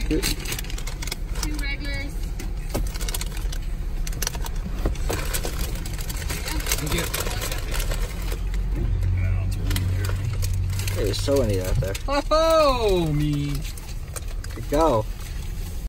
2 regulars. Thank you. There's so many out there. Oh, me. Here you go.